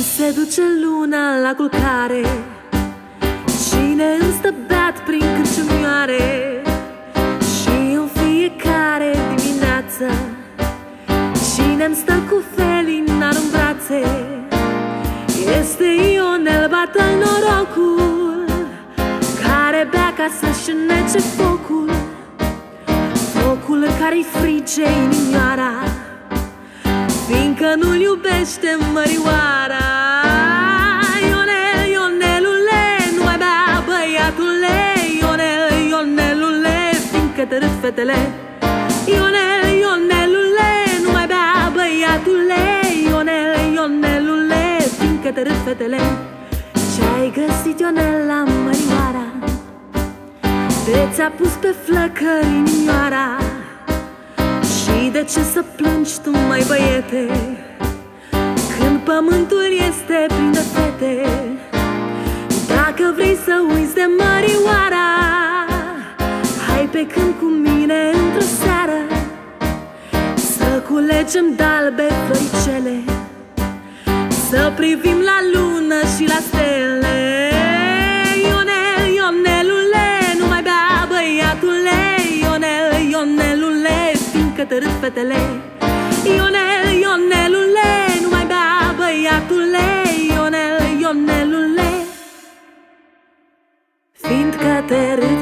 se duce luna la culcare, cine îmi stă beat prin cârciumioare, și în fiecare dimineață cine-mi stă cu felinaru în brațe. Este Ionel, bată norocul, care bea ca să-și înnece focul, focul care-i frige inimioara, fiindcă nu-l iubește mărioara. Ionel, Ionelule, nu mai bea, băiatule, Ionel, Ionelule, fiindcă te râd fetele. Ionel, Ionelule, nu mai bea, băiatule, Ionel, Ionelule, fiindcă te râd fetele. Ce-ai găsit, Ionel, la mărioara? De ți-a pus pe flăcări inimioara? Și de ce să plângi tu, mai băiete, când pământul este plin de fete? Dacă vrei să uiți de mărioara, hai pe câmp cu mine într-o seară, să culegem de-albe floricele, să privim la lună și la stele. Ionel, Ionelule, nu mai bea, băiatule, Ionel, Ionelule, fiindcă te râd fetele. Ionel, Ionelule, nu mai bea, băiatule, Ionel, Ionelule, fiindcă te râd